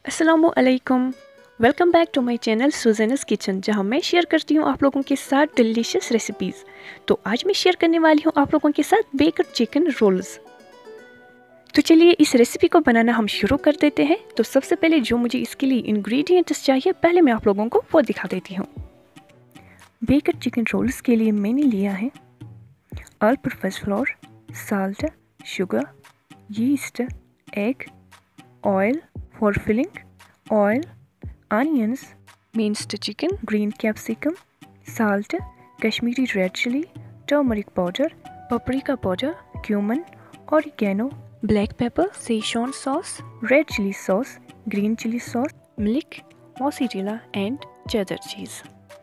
अस्सलामुअलैकुम। Welcome back to my channel Suzanne's kitchen, जहां मैं शेयर करती हूं आप लोगों के साथ डिलीशियस रेसिपीज़। तो आज मैं शेयर करने वाली हूं आप लोगों के साथ बेक्ड चिकन रोल्स। तो चलिए इस रेसिपी को बनाना हम शुरू कर देते हैं। तो सबसे पहले जो मुझे इसके लिए इंग्रेडिएंट्स चाहिए, पहले मैं आप लोगों को वो दिखा देती हूँ। बेक्ड चिकन रोल्स के लिए मैंने लिया है all purpose flour, salt, sugar, yeast, egg, oil for filling, oil, onions, minced chicken, green capsicum, salt, Kashmiri red chili, turmeric powder, paprika powder, cumin, oregano, black pepper, Szechuan sauce, red chili sauce, green chili sauce, milk, mozzarella and cheddar cheese।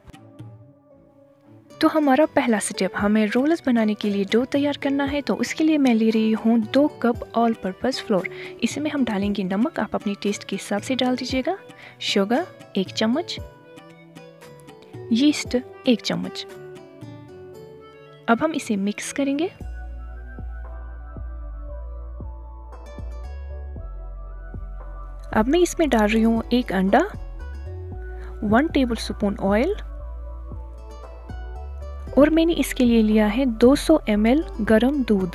तो हमारा पहला step, हमें roles बनाने के लिए dough तैयार करना है। तो उसके लिए मैं ले रही हूँ 2 कप ऑल पर्पस फ्लोर। इसमें हम डालेंगे नमक, आप अपनी टेस्ट के हिसाब से डाल दीजिएगा, शुगर 1 चम्मच, यीस्ट 1 चम्मच। अब हम इसे मिक्स करेंगे। अब मैं इसमें डाल रही हूँ 1 अंडा, 1 टेबल स्पून ऑयल, और मैंने इसके लिए लिया है 200 ml गरम दूध।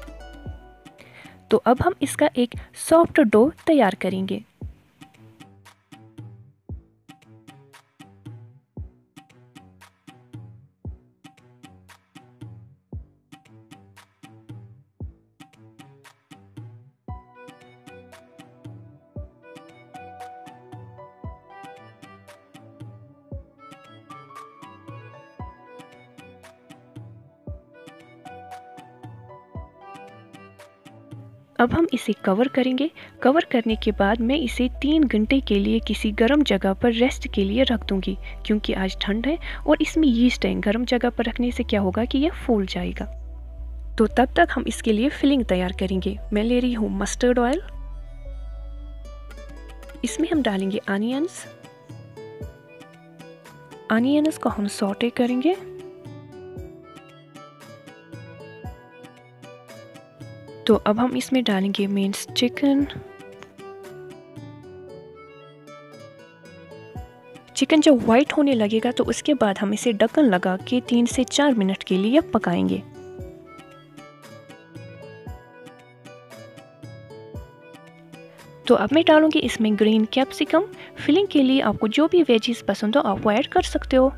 तो अब हम इसका एक सॉफ्ट डो तैयार करेंगे। अब हम इसे कवर करेंगे। कवर करने के बाद मैं इसे 3 घंटे के लिए किसी गर्म जगह पर रेस्ट के लिए रख दूंगी, क्योंकि आज ठंड है और इसमें यीस्ट है। गर्म जगह पर रखने से क्या होगा कि यह फूल जाएगा। तो तब तक हम इसके लिए फिलिंग तैयार करेंगे। मैं ले रही हूँ मस्टर्ड ऑयल, इसमें हम डालेंगे अनियंस। अनियंस को हम सौटे करेंगे। तो अब हम इसमें डालेंगे मिन्स्ड चिकन। चिकन जब वाइट होने लगेगा तो उसके बाद हम इसे ढक्कन लगा के 3 से 4 मिनट के लिए पकाएंगे। तो अब मैं डालूंगी इसमें ग्रीन कैप्सिकम। फिलिंग के लिए आपको जो भी वेजीज पसंद हो आप वो ऐड कर सकते हो।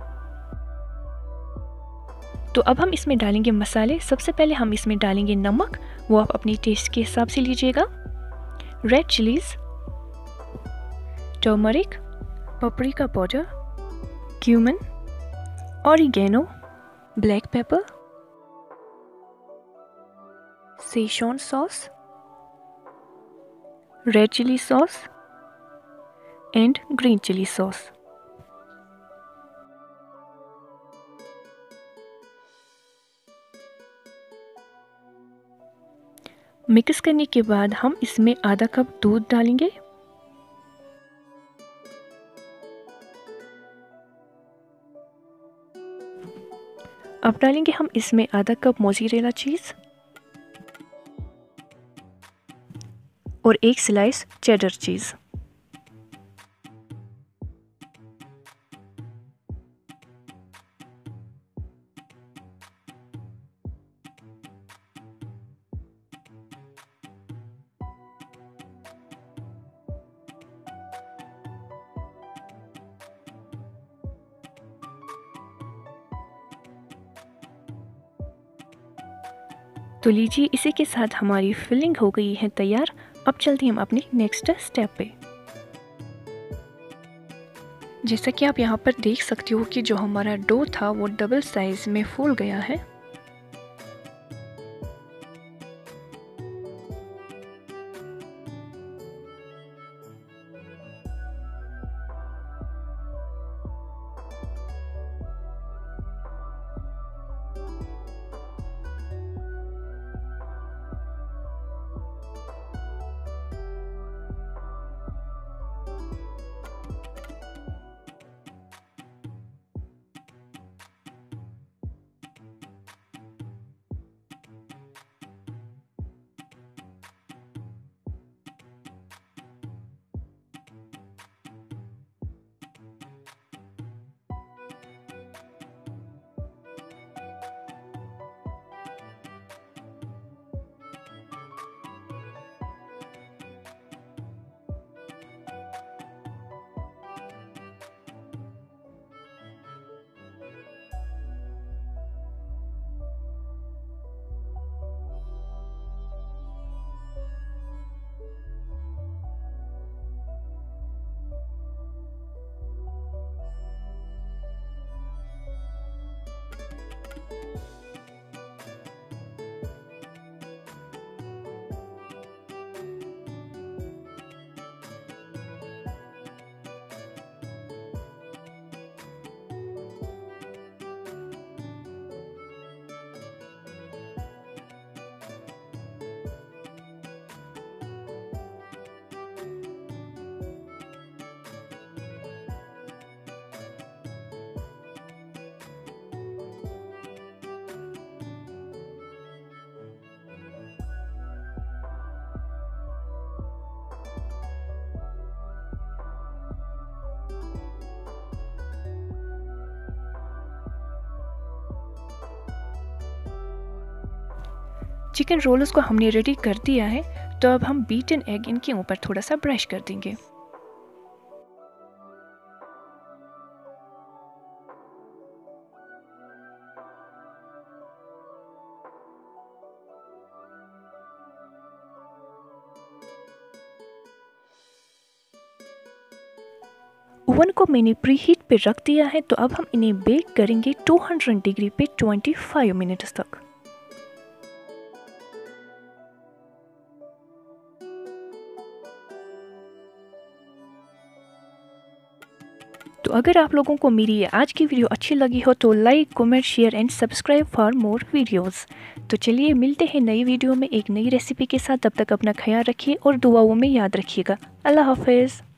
तो अब हम इसमें डालेंगे मसाले। सबसे पहले हम इसमें डालेंगे नमक, वो आप अपनी टेस्ट के हिसाब से लीजिएगा, red chillies, turmeric, paprika powder, cumin, oregano, black pepper, Szechuan sauce, red chili sauce and green chili sauce। Mix करने के बाद हम इसमें आधा कप दूध डालेंगे। अब डालेंगे हम इसमें आधा कप मोज़रेला चीज़ और 1 स्लाइस चेडर चीज़। तो लीजिए, इसी के साथ हमारी फिलिंग हो गई है तैयार। अब चलते हैं हम अपने नेक्स्ट स्टेप पे। जैसा कि आप यहाँ पर देख सकते हो कि जो हमारा डो था वो डबल साइज में फूल गया है। चिकन रोल्स को हमने रेडी कर दिया है, तो अब हम बीटन एग इनके ऊपर थोड़ा सा ब्रश कर देंगे। ओवन को मैंने प्री हीट पे रख दिया है, तो अब हम इन्हें बेक करेंगे 200 डिग्री पे 25 मिनट्स तक। तो अगर आप लोगों को मेरी ये आज की वीडियो अच्छी लगी हो तो like, comment, share and subscribe for more videos. तो चलिए मिलते हैं नई वीडियो में एक नई रेसिपी के साथ। तब तक अपना ख्याल रखिए और दुआओं में याद रखिएगा। अल्लाह हाफिज़।